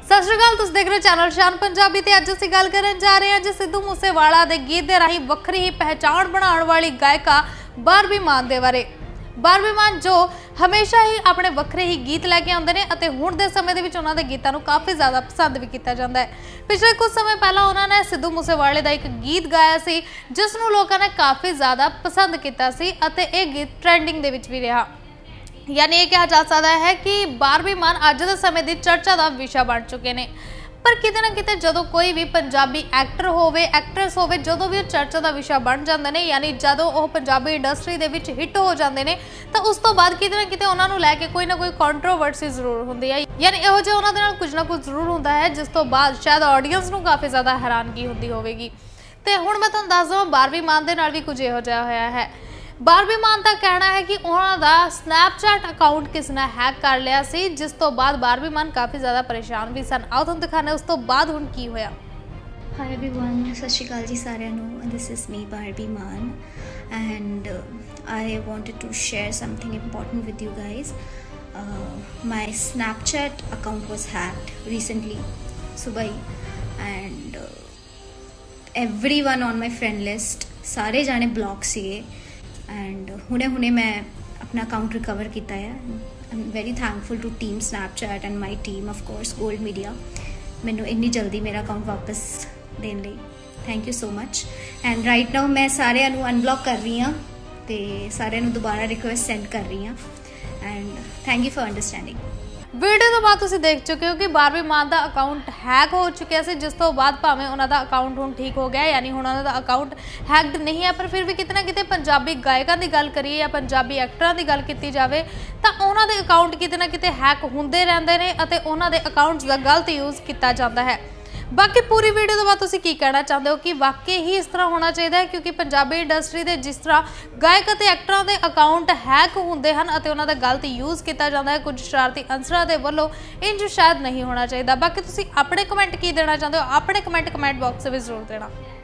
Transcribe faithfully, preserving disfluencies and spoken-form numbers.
सत श्री अकाल, तुसीं देख रहे हो चैनल शान पंजाबी ते अज असीं गल करन जा रहे हां जी सिद्धू मूसेवाला दे गीत दे राही वखरी ही पहचान बनाउण वाली गायिका बारबी मान दे बारे। बारबी मान जो हमेशा ही अपने वखरे ही गीत लैके आउंदे ने अते हुण दे समय दे विच उन्हां दे गीतां नूं काफ़ी ज़्यादा पसंद भी कीता जांदा है। पिछले कुछ समय पहला उन्हां ने सिद्धू मूसेवाले दा एक गीत गाया सी जिस नूं लोकां ने काफ़ी ज़्यादा पसंद कीता सी अते इह गीत ट्रेंडिंग दे विच भी रहा। यानी यह कहा जा सकता है कि बारबी मान अज के समय की चर्चा का विषय बन चुके हैं। पर किते ना किते जो कोई भी पंजाबी एक्टर होवे एक्ट्रेस होवे जो भी चर्चा का विषय बन जाते हैं, यानी जो वह पंजाबी इंडस्ट्री के विच हिट हो जाते हैं, तो उस तो बाद किते ना किते उन्होंने लैके कोई ना कोई कॉन्ट्रोवर्सी जरूर होंदी है। यानी इहो जिहा उन्हां दे नाल कुछ ना कुछ जरूर होंदा है जिस तो बाद शायद ऑडियंस नूं काफ़ी ज़्यादा हैरानगी होंदी होवेगी। तो हुण मैं तुहानूं दस दवां बारबी मान दे नाल भी कुछ इहो जिहा होया है। बारबी मान का कहना है कि उन्हों का स्नैपचैट अकाउंट किसी ने हैक कर लिया सी, जिस तो बाद बारबी मान काफ़ी ज़्यादा परेशान भी सन। आओ तुहानूं दिखाने उस तो बाद हुण की होया। हाय एवरीवन, सत श्री अकाल जी सारिਆਂ ਨੂੰ। This is me Barbie Maan and I wanted to share something important with you guys. My Snapchat account was hacked recently सुबह ही and everyone on my friend list सारे जाने ब्लॉक सीगे एंड हुणे हुणे मैं अपना अकाउंट रिकवर किया है। I am very thankful to team Snapchat and my team of course gold media मैनू इन्नी जल्दी मेरा अकाउंट वापस देने लई thank you so much. And right now मैं सारिਆਂ ਨੂੰ अनब्लॉक कर रही हाँ तो सारिਆਂ ਨੂੰ दोबारा रिक्वेस्ट सेंड कर रही हाँ and thank you for understanding. Video तो बाद तुसीं देख चुके हो कि बारबी मान का अकाउंट हैक हो चुका है, जिस तो बाद भावें उन्हों का अकाउंट हुण ठीक हो गया, यानी हुण उन्हों का अकाउंट हैकड नहीं है। पर फिर भी किते ना किते पंजाबी गायकों की गल करिए या पंजाबी एक्टरां की गल की जाए तो उन्हों के अकाउंट किते ना किते हैक होंदे रहिंदे ने अते उन्हों के अकाउंट्स का गलत यूज़ किया जाता है। बाकी पूरी वीडियो तो बाद तुसीं की कहना चाहते हो कि वाकई ही इस तरह होना चाहिए है, क्योंकि पंजाबी इंडस्ट्री के जिस तरह गायक और एक्टरों के अकाउंट हैक होंदे हैं और उन्होंने गलत यूज़ किया जाता है कुछ शरारती अंसरां के वलों, इंज शायद नहीं होना चाहिए। बाकी तुसीं अपने कमेंट की देना चाहते हो, अपने कमेंट कमेंट बॉक्स में जरूर देना।